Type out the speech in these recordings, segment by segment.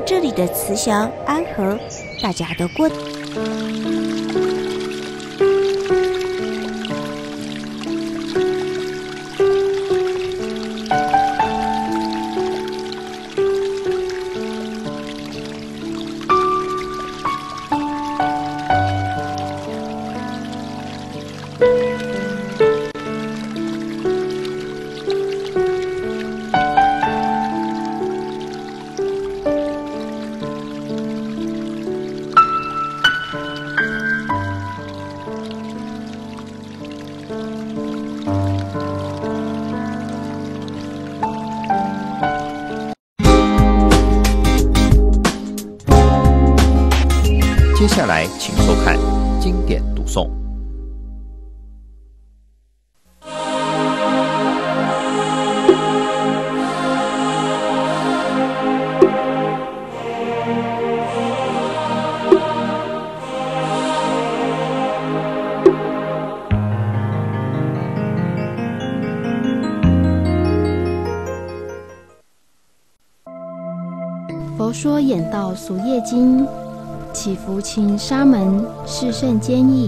这里的慈祥安和，大家都过。 接下来，请收看经典读诵。 佛说演道俗业经，祈福清沙门是甚坚毅。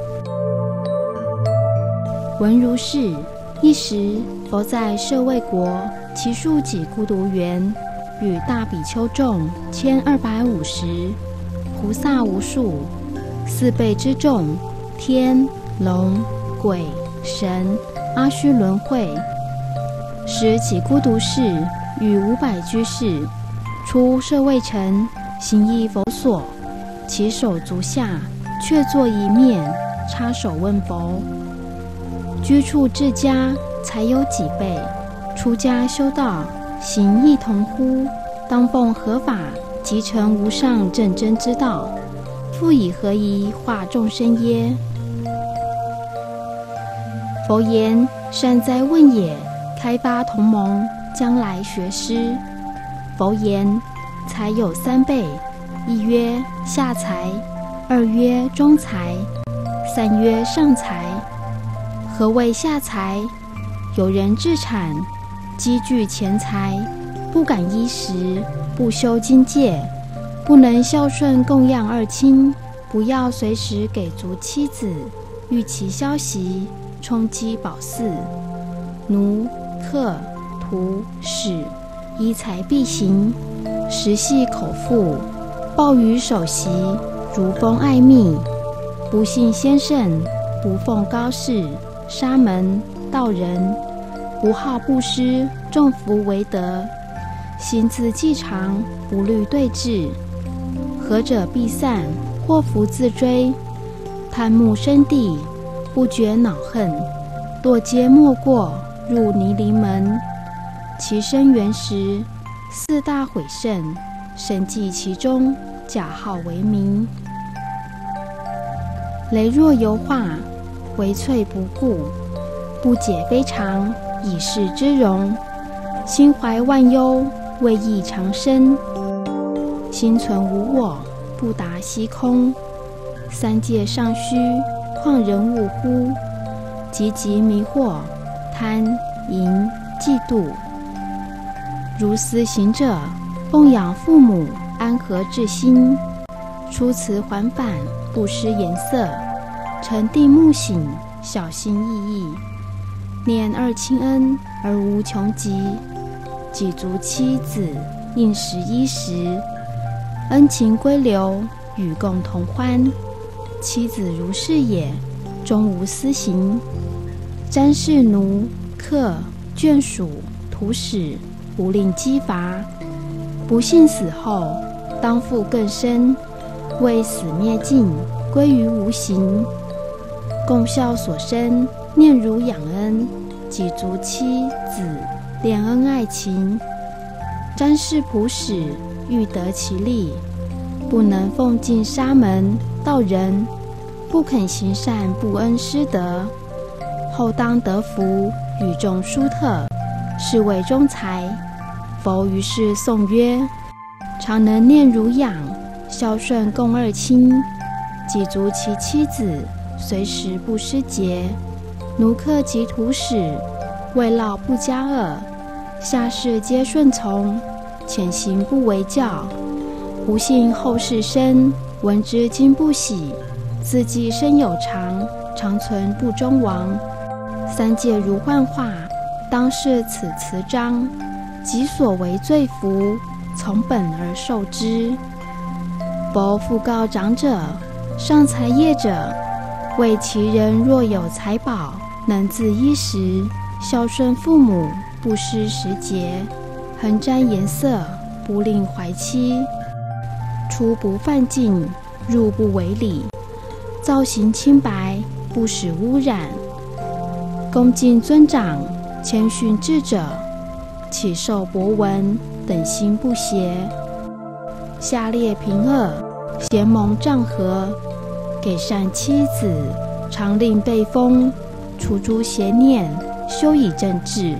闻如是，一时佛在舍卫国，其数己孤独园，与大比丘众1250，菩萨无数，4倍之众，天龙鬼神阿须轮会。时其孤独士与500居士出舍卫城，行诣佛所，其手足下却坐一面，插手问佛：居处至家，才有几辈？出家修道，行亦同乎？当奉何法，即成无上正真之道？复以何宜化众生耶？佛言：善哉问也！开发同盟，将来学师。佛言：才有3辈，一曰下财，二曰中财，三曰上财。何谓下财？有人置产，积聚钱财，不敢衣食，不修经戒，不能孝顺供养二亲，不要随时给足妻子，欲其消息，充饥饱饲。奴、客、徒、使，依财必行，食系口腹，抱于首席，如蜂爱蜜。不信先圣，不奉高士、沙门、道人，不好布施，众福为德，心自既长，不虑对治。何者必散，祸福自追。贪慕生地，不觉恼恨，堕阶没过，入泥犁门。其生源时，4大毁胜，神迹其中，假号为名。羸弱油化，为萃不顾，不解非常，以示之容。心怀万忧，为益长生。心存无我，不达虚空。3界尚虚，况人物乎？急急迷惑，贪、淫、嫉妒。如斯行者，奉养父母，安和至心。出辞还返，不失颜色。沉地目醒，小心翼翼。念二亲恩，而无穷极。给足妻子，应食衣食。恩情归流，与共同欢。妻子如是也，终无私行。瞻视奴、客、眷属、徒使，不令激伐。不幸死后，当复更生，为死灭尽，归于无形。共孝所生，念如养恩，给足妻子，恋恩爱情。瞻视仆使，欲得其利，不能奉敬沙门、道人，不肯行善不恩施德，后当得福，与众殊特，是为中财。佛于是颂曰：常能念如养，孝顺共二亲，给足其妻子，随时不失节。奴客及徒使，为劳不加恶，下士皆顺从，潜行不为教， 不幸后世生，闻之今不喜。自己身有常，常存不终亡。三界如幻化，当是此词章。己所为罪福，从本而受之。佛复告长者，上财业者，为其人若有财宝，能自衣食，孝顺父母，不失时节，恒沾颜色，不令怀妻。出不犯禁，入不违礼，造型清白，不使污染。恭敬尊长，谦逊智者，启受博闻，等心不邪。下列平恶，贤蒙丈和，给善妻子，常令备风，除诸邪念，修以正治。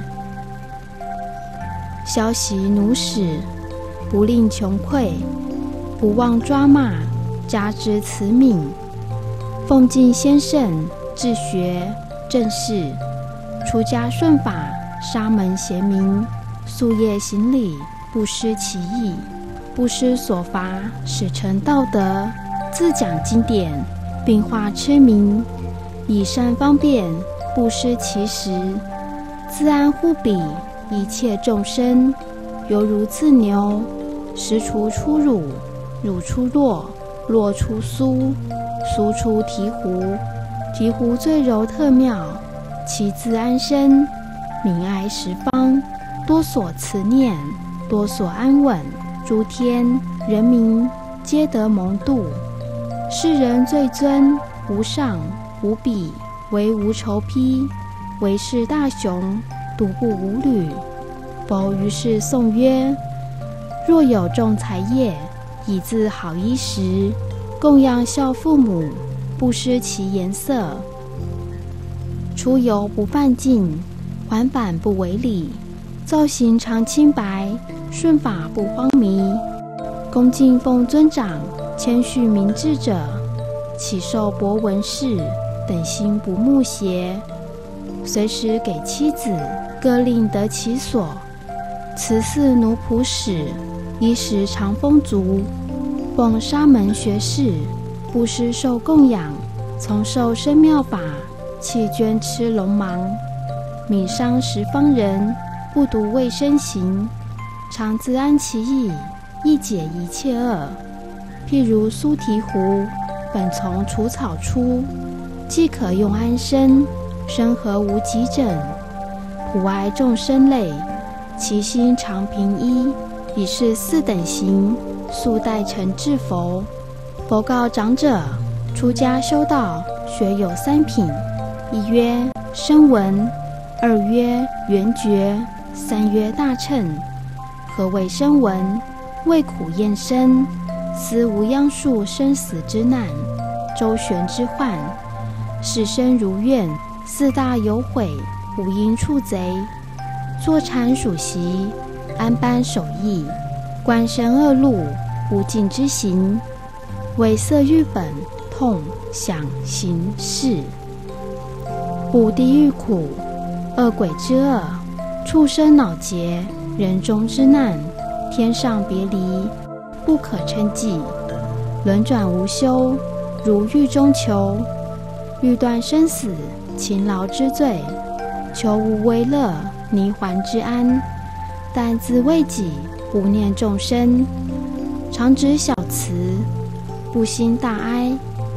消息奴使，不令穷匮，不忘抓骂，加之慈悯。奉敬先圣，治学正事，出家顺法，沙门贤明。夙夜行礼，不失其意，不失所罚，使成道德。自讲经典，并化痴迷，以善方便，不失其实。自安护彼，一切众生，犹如自牛，食除出乳，乳出酪，酪出酥，酥出醍醐，醍醐最柔特妙，其自安身，民爱十方，多所慈念，多所安稳，诸天人民皆得蒙度。世人最尊，无上无比，为无愁披，为是大雄，独步无履。佛于是颂曰：若有众财业，以自好衣食，供养孝父母，不失其颜色。出游不犯禁，还返不违礼，造型常清白，顺法不荒迷。恭敬奉尊长，谦逊明智者，启受博闻事，等心不慕邪。随时给妻子，各令得其所。慈祀奴仆使，衣食常丰足。奉沙门学士，不施受供养，从受生妙法，弃捐吃龙芒。悯伤十方人，不独为身行，常自安其意，亦解一切恶。譬如苏醍醐，本从除草出，既可用安身，身何无疾疹。普爱众生类，其心常平一，以是四等行，速待成至佛。佛告长者，出家修道，学有三品：一曰声闻，二曰缘觉，三曰大乘。何谓声闻？为苦厌生，思无央数生死之难，周旋之患，使身如愿，四大有悔，五阴处贼，坐禅数息，安般守意，观身恶路，无尽之行，为色欲本，痛想行识。不地狱苦，恶鬼之恶，畜生恼结，人中之难，天上别离，不可称计。轮转无休，如狱中囚。欲断生死，勤劳之罪，求无为乐，泥环之安。但自为己，不念众生，常指小慈，不兴大哀。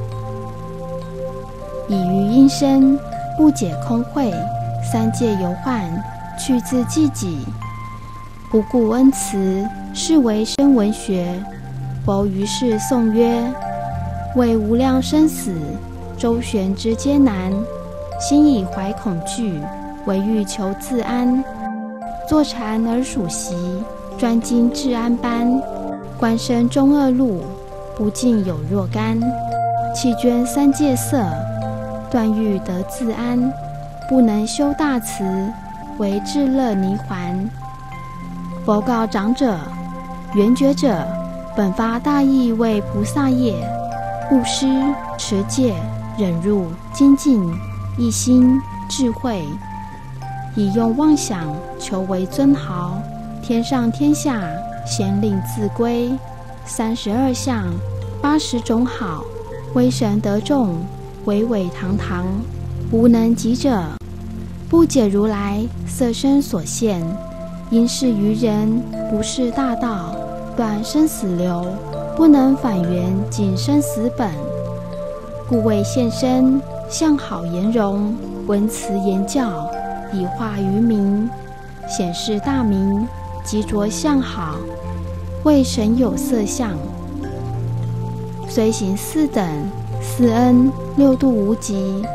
以于阴身，不解空慧，三界游患，去自济己。不顾恩慈，是为声闻学。佛于是颂曰：为无量生死，周旋之艰难，心以怀恐惧，唯欲求自安。坐禅而数息，专精至安般。观身中恶路，不尽有若干。弃捐三界色，断欲得自安。不能修大慈，为至乐泥环。佛告长者，缘觉者，本发大意为菩萨业，布施、持戒、忍辱、精进、一心、智慧，以用妄想求为尊豪，天上天下，咸令自归。 32相80种好，为神得众，巍巍堂堂，无能及者。不解如来色身所现，因是愚人不是大道，断生死流，不能返原尽生死本，故为现身，相好颜容，文辞言教，以化于民，显示大名，即着相好，为神有色相。虽行4等4恩6度无极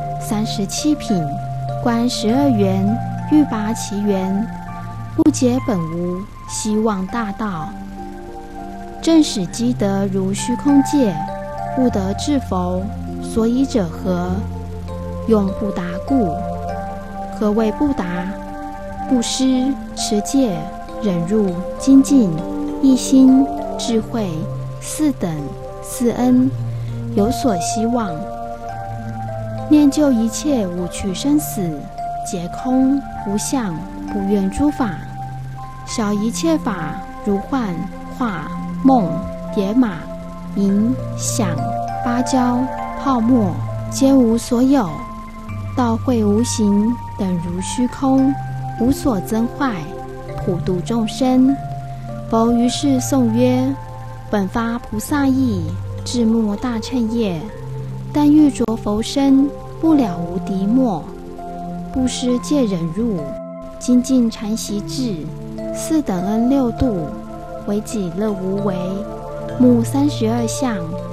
37品，观12缘，欲拔其源，不解本无，希望大道。正使积德如虚空界，不得至佛，所以者何？用不达故。何谓不达？布施、持戒、忍辱、精进、一心、智慧4等4恩，有所希望。念旧一切无趣生死，皆空无相，不愿诸法。晓一切法如幻化梦野马影响芭蕉泡沫，皆无所有。道慧无形，等如虚空，无所增坏，普度众生。佛于是颂曰：本发菩萨意，至末大乘业，但欲着佛身，不了无敌末。布施戒忍辱，精进禅习智，4等恩6度，为己乐无为。目32相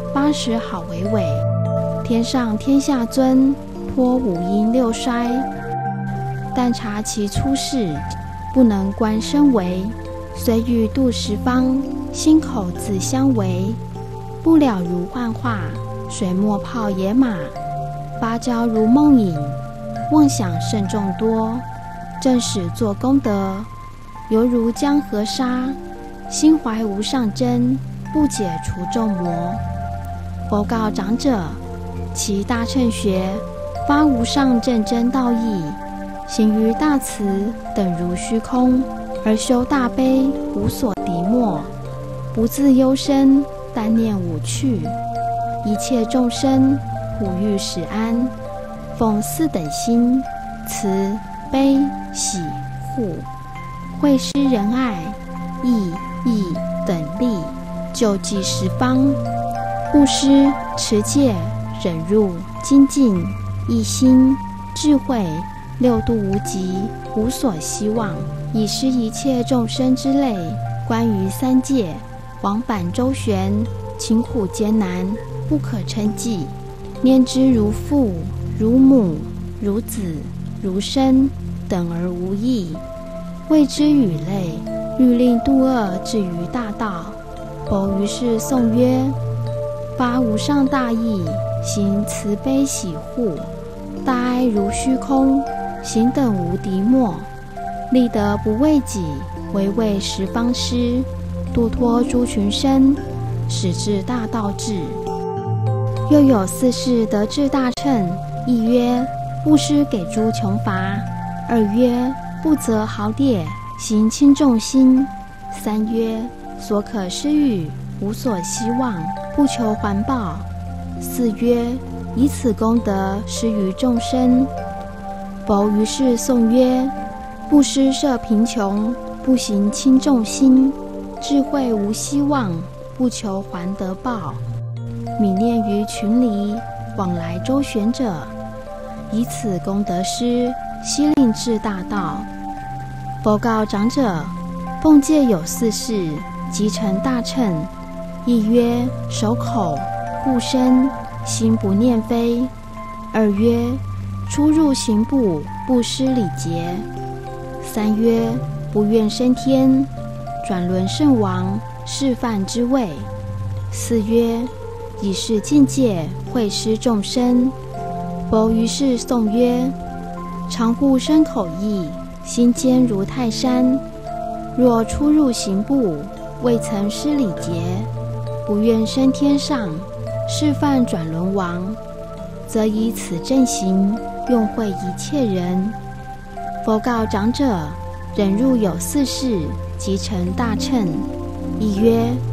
80好为伟，天上天下尊，托5阴6衰。但察其出世，不能观身为，虽欲度十方，心口自相违。不了如幻化，水墨泡野马，芭蕉如梦影，妄想甚众多。正使做功德，犹如江河沙，心怀无上真，不解除众魔。佛告长者：其大乘学，发无上正真道义，行于大慈，等如虚空，而修大悲，无所敌末，不自忧身，但念无趣。一切众生，普欲使安，奉4等心：慈、悲、喜、护，惠施仁爱，义、等力，救济十方。布施、持戒、忍辱、精进、一心、智慧6度无极，无所希望，以施一切众生之类。关于3界，往返周旋，勤苦艰难，不可称计。念之如父、如母、如子、如身，等而无异。谓之语类，欲令度恶至于大道。佛于是颂曰：发无上大义，行慈悲喜护，大哀如虚空，行等无敌末。立德不为己，唯为十方施，度脱诸群生，使至大道至。又有4事得至大乘：一曰布施给诸穷乏；2曰不择豪劣，行轻重心；3曰所可施予，无所希望，不求还报；4曰以此功德施于众生。佛于是颂曰：不施摄贫穷，不行轻重心，智慧无希望，不求还得报。悯念于群离，往来周旋者，以此功德施，悉令至大道。佛告长者：奉戒有4事，即成大乘。一曰守口、护身，心不念非；二曰出入行步，不失礼节；三曰不愿升天，转轮圣王，示范之位；四曰以是境界，惠施众生。佛于是颂曰：常护身口意，心坚如泰山。若出入行步，未曾失礼节，不愿升天上，示范转轮王，则以此正行，用惠一切人。佛告长者：忍辱有4事，即成大乘。一曰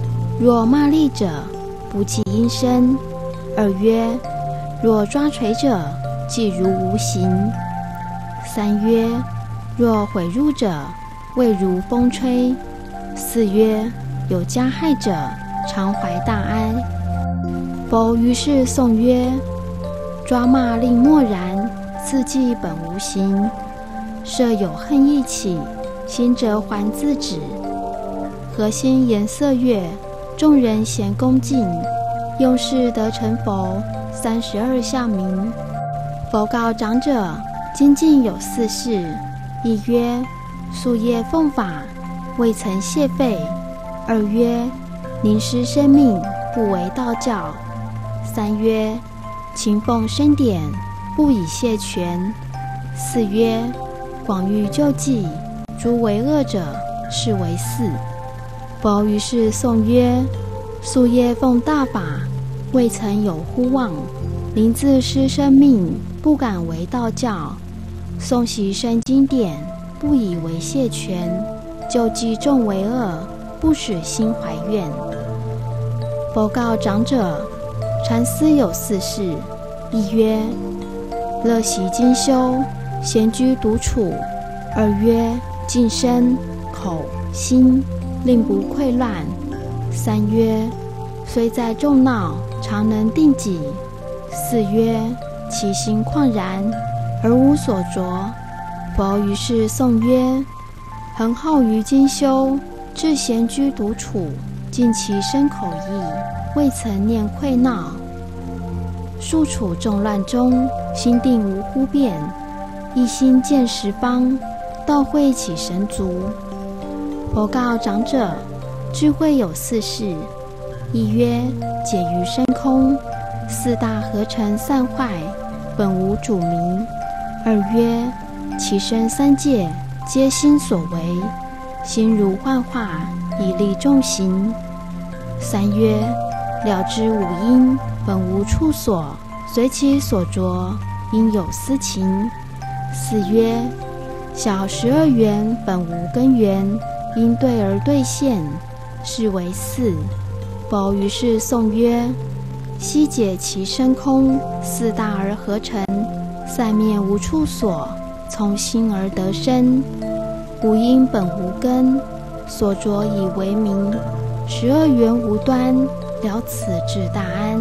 若骂詈者，不计音声。二曰，若抓锤者，即如无形。三曰，若毁辱者，谓如风吹。四曰，有加害者，常怀大哀。佛于是颂曰：抓骂令默然，自计本无形。设有恨意起，心者还自止。何心颜色悦，众人咸恭敬。用事得成佛，32相名。佛告长者：精进有4事。一曰，夙夜奉法，未曾懈废。二曰，宁失生命，不为道教。三曰，勤奉生典，不以谢权。四曰，广欲救济，诸为恶者，是为4。佛于是颂曰：夙夜奉大法，未曾有忽忘。宁自失生命，不敢为道教。诵习生经典，不以为谢权。救济众为恶，不使心怀怨。佛告长者：禅思有4事。一曰，乐习精修，闲居独处。二曰，净身口心，令不溃乱。三曰，虽在众闹，常能定己。四曰，其心旷然，而无所着。佛于是颂曰：恒好于精修，至闲居独处，尽其身口意，未曾念溃闹。数处众乱中，心定无忽变，一心见十方，道会起神足。佛告长者：智慧有4事。一曰，解于深空，4大合成散坏，本无主名。二曰，其身3界，皆心所为，心如幻化，以利众行。三曰，了知五阴，本无处所，随其所着，应有私情。四曰，小12缘，本无根源，因对而兑现，是为4。佛于是颂曰：悉解其深空，4大而合成，散灭无处所，从心而得生。五阴本无根，所着以为名。12缘无端，了此至大安。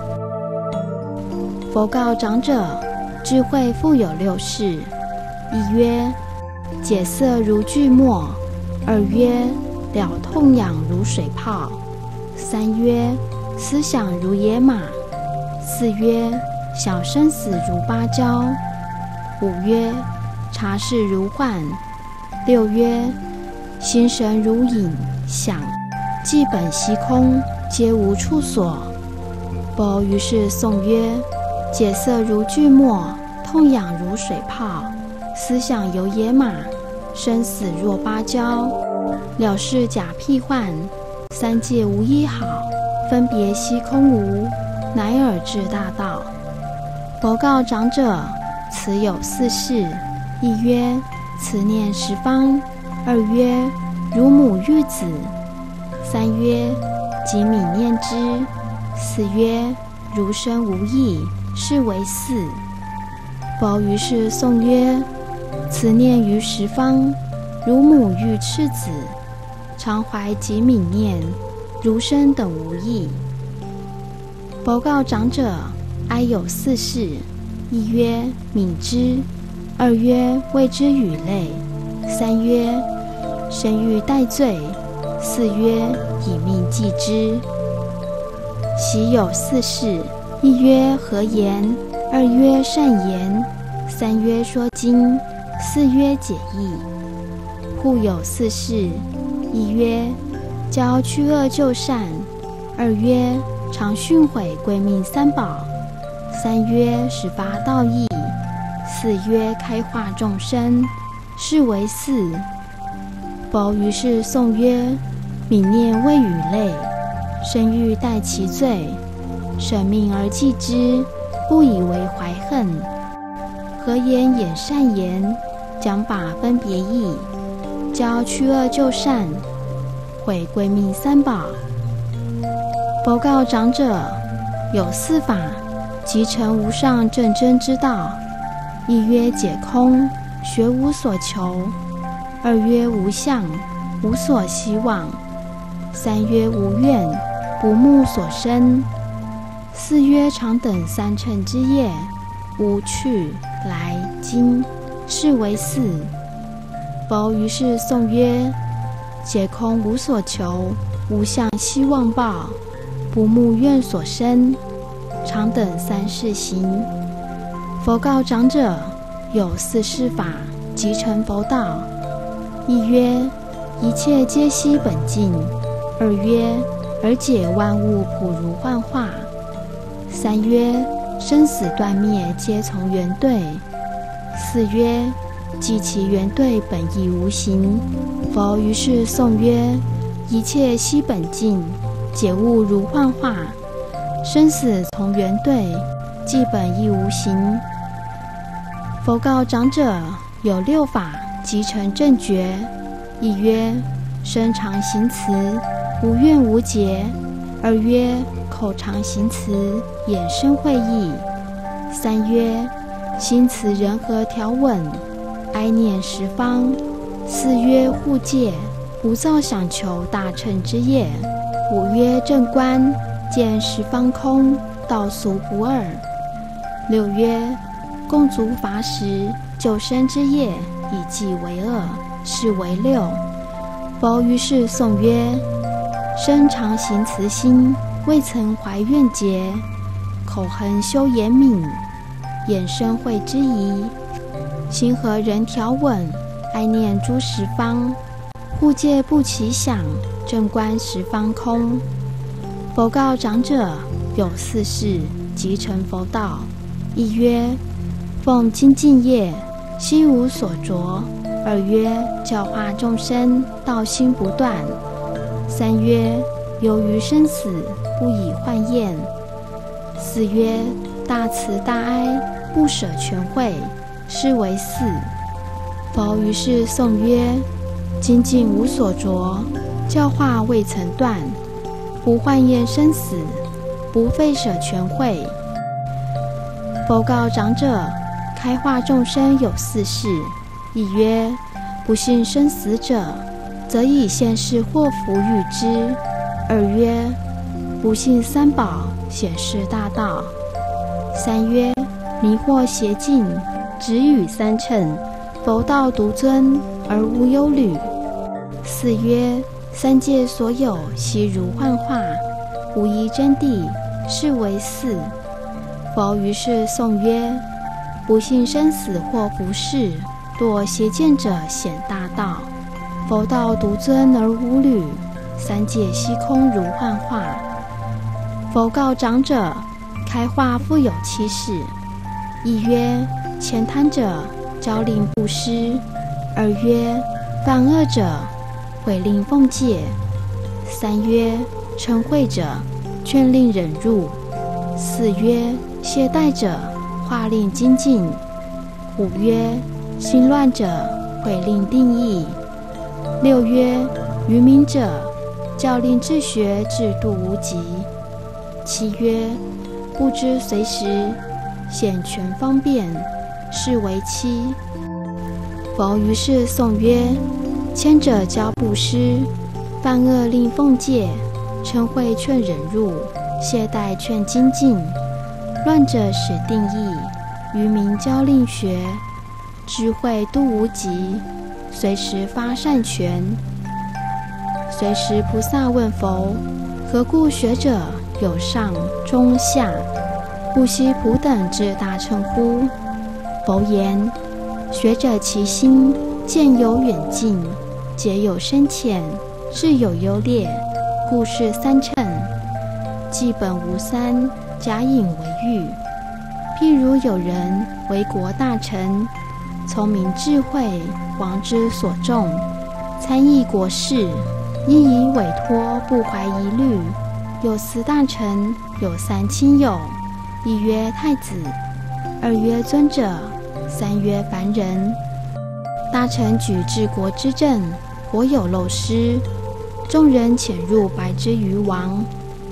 佛告长者：智慧复有6事。一曰，解色如锯末。二曰，了痛痒如水泡。三曰，思想如野马。四曰，晓生死如芭蕉。五曰，察事如幻。六曰，心神如影想，既本悉空，皆无处所。佛于是颂曰：解色如锯末，痛痒如水泡，思想有野马，生死若芭蕉。了事假辟幻，三界无一好，分别悉空无，乃尔至大道。佛告长者：此有4事。一曰，慈念十方。二曰，如母育子。三曰，即泯念之。四曰，如身无益，是为4。佛于是颂曰：慈念于十方，如母育赤子，常怀即泯念，如身等无益。佛告长者：哀有4事。一曰，泯之。二曰，谓之语类。三曰，身欲戴罪。四曰，以命继之。习有4事。一曰，和言。二曰，善言。三曰，说经。四曰，解义。复有4事。一曰，教去恶就善。二曰，常训诲归命3宝。三曰，始发道义。四曰，开化众生，是为4。佛于是颂曰：泯念谓语类，身欲代其罪，舍命而继之，不以为怀恨。和言演善言，讲法分别义，教去恶就善，毁归命3宝。 佛告长者，有4法，即成无上正真之道。一曰解空，学无所求；二曰无相，无所希望；三曰无愿，不慕所生；四曰常等3乘之业，无去来今，是为4。佛于是颂曰：解空无所求，无相希望报，不慕愿所生，常等3世行。佛告长者，有4世法，即成佛道。一曰一切皆悉本净；二曰而解万物普如幻化；三曰生死断灭皆从缘对；四曰即其缘对本亦无形。佛于是颂曰：一切悉本净，解物如幻化；生死从缘对，即本亦无形。佛告长者，有6法，即成正觉。一曰身常行慈，无怨无结；二曰口常行慈，眼生慧意；三曰心慈人和调稳，哀念十方；四曰护戒，不造想求大乘之业；五曰正观，见十方空，道俗不二；六曰共足伐食，救生之业，以济为恶，是为6。佛于是颂曰：身常行慈心，未曾怀怨结；口恒修严敏，眼生慧之疑；心和人调稳，爱念诸十方；护戒不起想，正观十方空。佛告长者，有4事，即成佛道。一曰奉精进业，悉无所着；二曰教化众生，道心不断；三曰由于生死，不以幻厌；四曰大慈大哀，不舍全慧，是为4。佛于是颂曰：精进无所着，教化未曾断，不幻厌生死，不废舍全慧。佛告长者，开化众生有4事。一曰不信生死者，则以现世祸福喻之；二曰不信三宝，显示大道；三曰迷惑邪径，只语3乘，佛道独尊，而无忧虑；四曰三界所有，悉如幻化，无一真谛，是为4。佛于是颂曰：不信生死或福事，堕邪见者显大道，佛道独尊而无虑，三界悉空如幻化。佛告长者，开化复有7事。一曰钱贪者，教令布施；二曰犯恶者，毁令奉戒；三曰嗔恚者，劝令忍辱；四曰懈怠者，化令精进；五曰心乱者，毁令定意；六曰愚民者，教令治学，制度无极；七曰不知随时，显全方便，是为7。佛于是颂曰：谦者教布施，犯恶令奉戒，嗔恚劝忍辱，懈怠劝精进，乱者使定意，愚民教令学，智慧度无极，随时发善权。随时菩萨问佛：何故学者有上中下，不悉普等之大乘乎？佛言：学者其心，见有远近，皆有深浅，智有优劣，故是3乘。既本无3，假引为喻。譬如有人为国大臣，聪明智慧，王之所重，参议国事，一以委托，不怀疑虑。有4大臣，有3亲友，一曰太子，二曰尊者，三曰凡人。大臣举治国之政，国有漏失，众人潜入白之于王，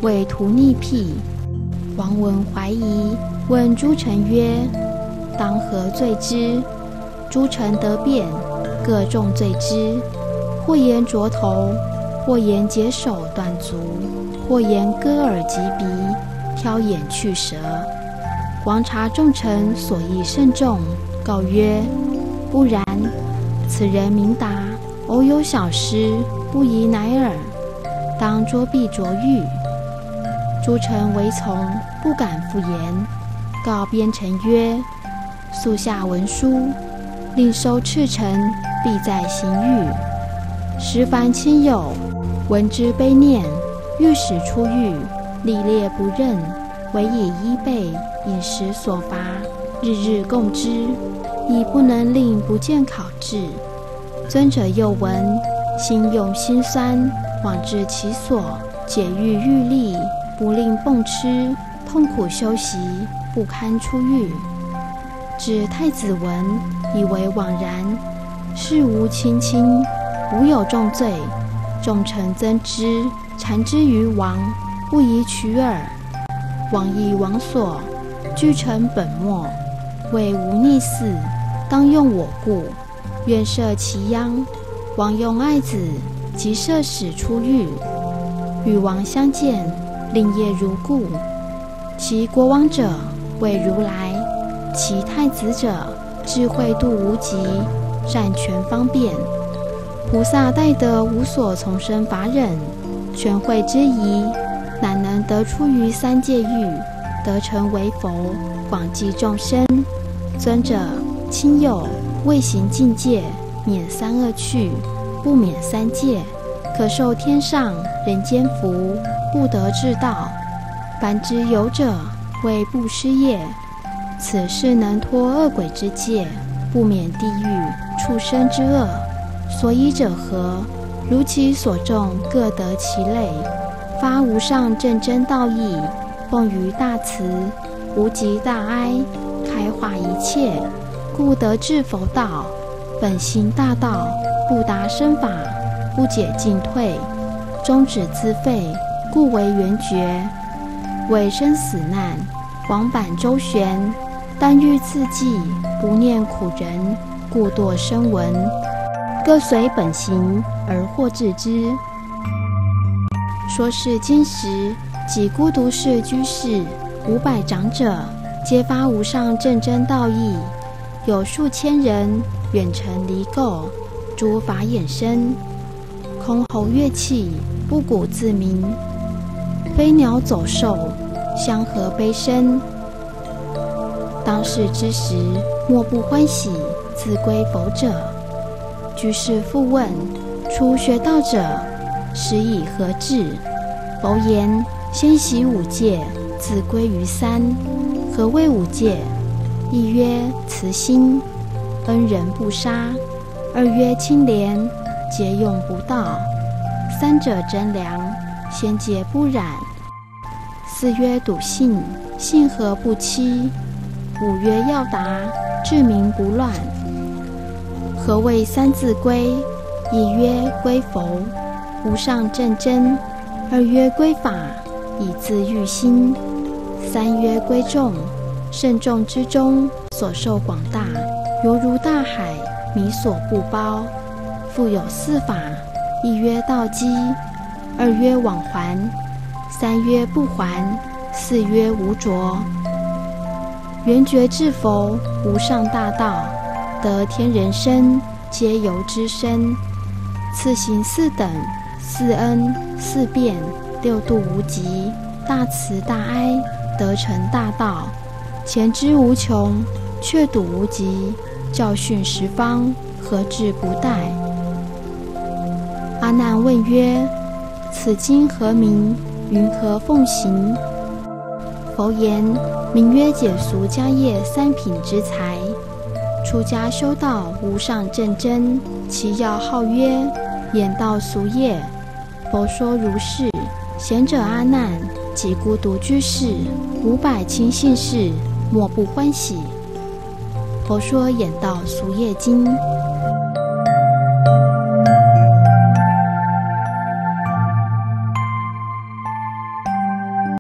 为图逆辟。王闻怀疑，问诸臣曰：当何罪之？诸臣得辩，各重罪之。或言啄头，或言解手断足，或言割耳击鼻，挑眼去舌。王察众臣所议甚重，告曰：不然，此人明达，偶有小失，不宜乃耳，当捉臂斫狱。诸臣唯从，不敢复言。告边臣曰：速下文书，令收赤臣，必在刑狱。时凡亲友闻之悲念，欲使出狱，历列不认，唯以衣被饮食所乏，日日供之，亦不能令不见考治。尊者又闻，心用心酸，往至其所，解欲欲力，不令泵吃，痛苦休息，不堪出狱。至太子闻，以为枉然，事无亲亲，无有重罪。众臣增之，缠之于王，不宜取耳。王亦王所，居臣本末，谓无逆嗣，当用我故，愿赦其殃。王用爱子，即赦使出狱。与王相见，令业如故。其国王者，谓如来；其太子者，智慧度无极，善权方便。菩萨待得无所从生法忍，权慧之仪，乃能得出于三界狱，得成为佛，广济众生。尊者亲友未行境界，免三恶趣，不免三界，可受天上人间福，不得至道。凡之有者，为布施业，此事能脱恶鬼之戒，不免地狱畜生之恶。所以者何？如其所种，各得其类。发无上正真道义，奉于大慈，无极大哀，开化一切，故得至佛道。本行大道，不达生法，不解进退，终止自废，故为圆觉。为生死难，往返周旋，但欲自济，不念苦人，故堕声闻。各随本行而获致之。说是今时，即孤独士居士500长者，皆发无上正真道义，有数千人远程离垢，诸法衍生，箜篌乐器，布谷自鸣，飞鸟走兽，相和悲声。当世之时，莫不欢喜，自归佛者。居士复问：初学道者，实以何至？佛言：先习5戒，自归于3。何谓5戒？一曰慈心，恩人不杀；二曰清廉，节用不盗；三者真良，先戒不染；四曰笃信，信和不欺；五曰要达，治民不乱。何谓三自归？一曰归佛，无上正真；二曰归法，以自御心；三曰归众，圣众之中，所受广大，犹如大海，弥所不包。复有四法：一曰道基，二曰往还，三曰不还，四曰无着。圆觉至佛，无上大道，得天人身，皆由之身。次行四等，四恩，四变，六度无极，大慈大哀，得成大道。前知无穷，却睹无极，教训十方，何至不殆？阿难问曰：此经何名？云何奉行？佛言：名曰解俗家业3品之才。出家修道无上正真，其要号曰演道俗业。佛说如是。贤者阿难及孤独居士500亲信士，莫不欢喜。佛说演道俗业经。